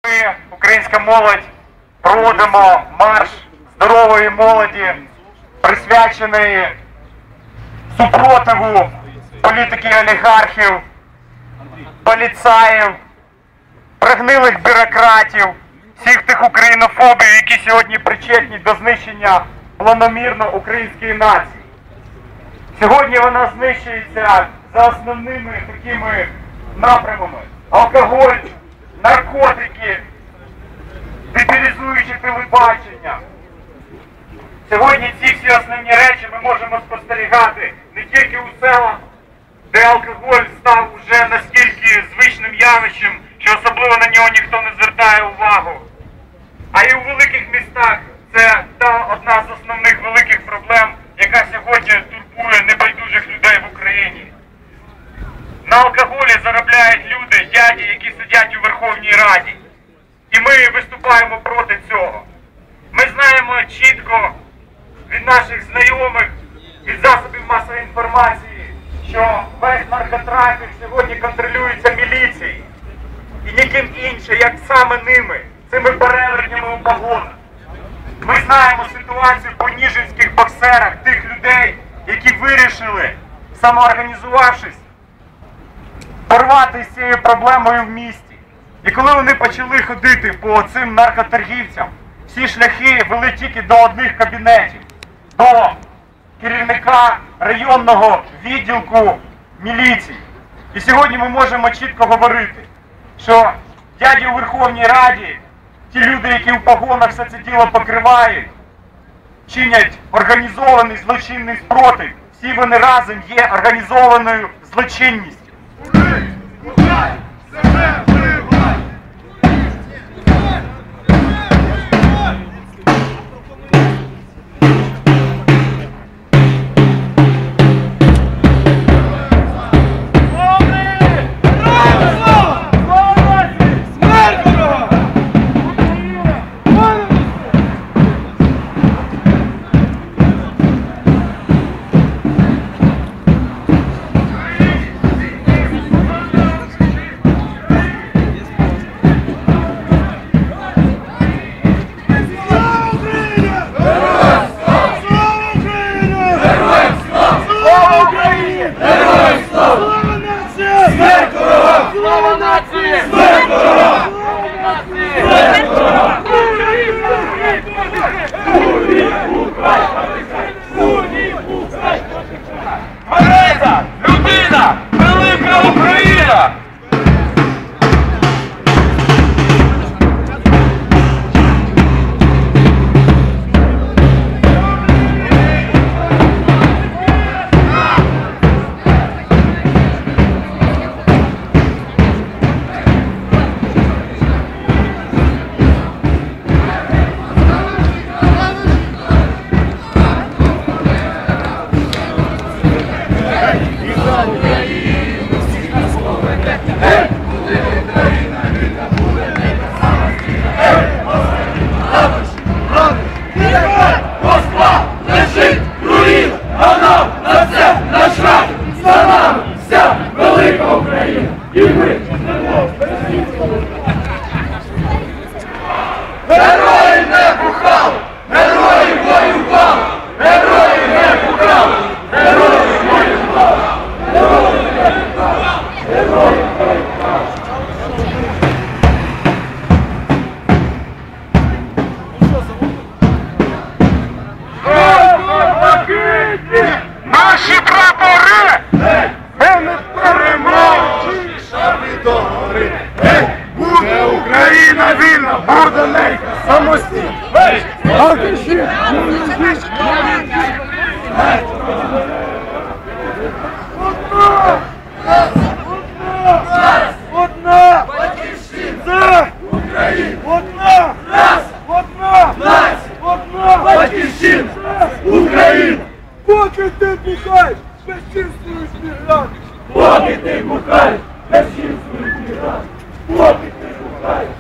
Ми, українська молодь, проводимо марш здорової молоді, присвячений супротиву політики олігархів, поліцаїв, прогнилих бюрократів, всіх тих українофобів, які сьогодні причетні до знищення планомірно української нації. Сьогодні вона знищується за основними такими напрямами: алкоголь, наркотики, дебілізуюче телебачення. Сьогодні ці всі основні речі ми можемо спостерігати не тільки у селах, де алкоголь став уже настільки звичним явищем, що особливо на нього ніхто не звертає увагу, а й у великих містах. Це одна з основних великих проблем, яка сьогодні турбує небайдужих людей в Україні. На алкоголі заробляють люди, дяді, які сидять у Верховній Раді. І ми виступаємо проти цього. Ми знаємо чітко від наших знайомих, від засобів масової інформації, що весь наркотрафік сьогодні контролюється міліцією. І ніким іншим, як саме ними, цими перевертнями у погонах. Ми знаємо ситуацію по ніжинських боксерах, тих людей, які вирішили, самоорганізувавшись, порвати з цією проблемою в місті. І коли вони почали ходити по цим наркоторгівцям, всі шляхи вели тільки до одних кабінетів, до керівника районного відділку міліції. І сьогодні ми можемо чітко говорити, що дяді у Верховній Раді, ті люди, які в погонах все це діло покривають, чинять організований злочинний спротив, всі вони разом є організованою злочинністю. Людина! Велика Україна! Герої не бухали! Герої воювали! Герої не бухали! Герої воювали! Герої не бухали! Герої воювали! Наші прапори! Ми не переможні! Шари до гори! Буде Україна вільна, буде ненька самостійна! Одна! Батьківщина! За Україну! Одна! Раз! Одна! Нація! Одна! Батьківщина! Україна! Поки ти бухаєш, безчинствуєш мігрант! Поки ти бухаєш, безчинствуєш мігрант! Поки ти бухаєш,